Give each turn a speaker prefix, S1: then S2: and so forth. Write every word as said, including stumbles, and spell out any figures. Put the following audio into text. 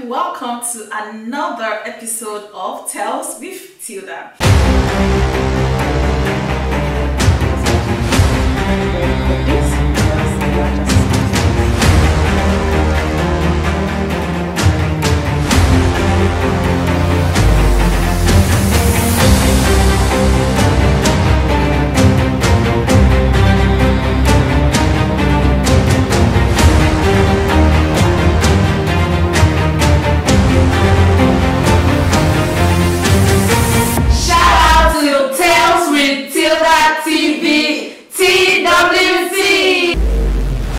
S1: and welcome to another episode of Tales with Tilda.